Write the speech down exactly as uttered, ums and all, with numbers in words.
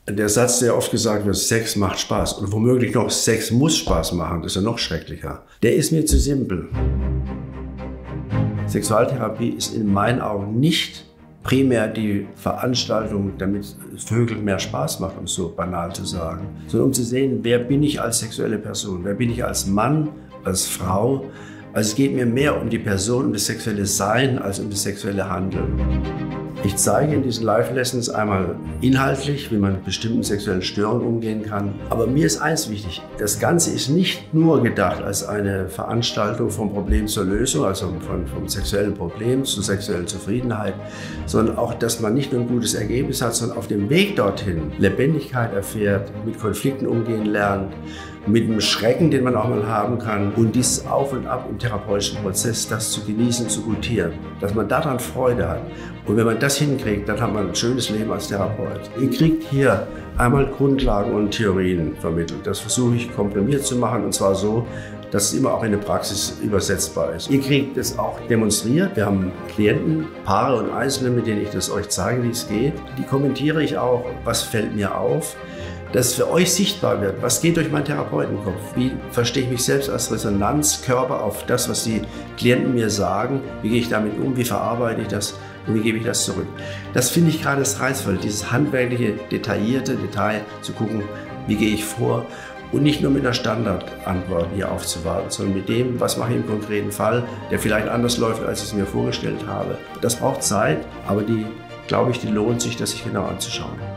Der Satz, der oft gesagt wird, Sex macht Spaß und womöglich noch Sex muss Spaß machen, das ist ja noch schrecklicher. Der ist mir zu simpel. Sexualtherapie ist in meinen Augen nicht primär die Veranstaltung, damit Vögeln mehr Spaß macht, um es so banal zu sagen, sondern um zu sehen, wer bin ich als sexuelle Person, wer bin ich als Mann, als Frau. Also es geht mir mehr um die Person, um das sexuelle Sein, als um das sexuelle Handeln. Ich zeige in diesen Live-Lessons einmal inhaltlich, wie man mit bestimmten sexuellen Störungen umgehen kann. Aber mir ist eins wichtig, das Ganze ist nicht nur gedacht als eine Veranstaltung vom Problem zur Lösung, also von, vom sexuellen Problem zur sexuellen Zufriedenheit, sondern auch, dass man nicht nur ein gutes Ergebnis hat, sondern auf dem Weg dorthin Lebendigkeit erfährt, mit Konflikten umgehen lernt, mit dem Schrecken, den man auch mal haben kann und dieses Auf und Ab im therapeutischen Prozess, das zu genießen, zu gutieren, dass man daran Freude hat. Und wenn man das hinkriegt, dann hat man ein schönes Leben als Therapeut. Ihr kriegt hier einmal Grundlagen und Theorien vermittelt. Das versuche ich komprimiert zu machen und zwar so, dass es immer auch in die Praxis übersetzbar ist. Ihr kriegt es auch demonstriert. Wir haben Klienten, Paare und Einzelne, mit denen ich das euch zeige, wie es geht. Die kommentiere ich auch, was fällt mir auf, dass für euch sichtbar wird, was geht durch meinen Therapeutenkopf, wie verstehe ich mich selbst als Resonanzkörper auf das, was die Klienten mir sagen, wie gehe ich damit um, wie verarbeite ich das und wie gebe ich das zurück. Das finde ich gerade das Reizvolle, dieses handwerkliche, detaillierte Detail zu gucken, wie gehe ich vor und nicht nur mit einer Standardantwort hier aufzuwarten, sondern mit dem, was mache ich im konkreten Fall, der vielleicht anders läuft, als ich es mir vorgestellt habe. Das braucht Zeit, aber die, glaube ich, die lohnt sich, das sich genau anzuschauen.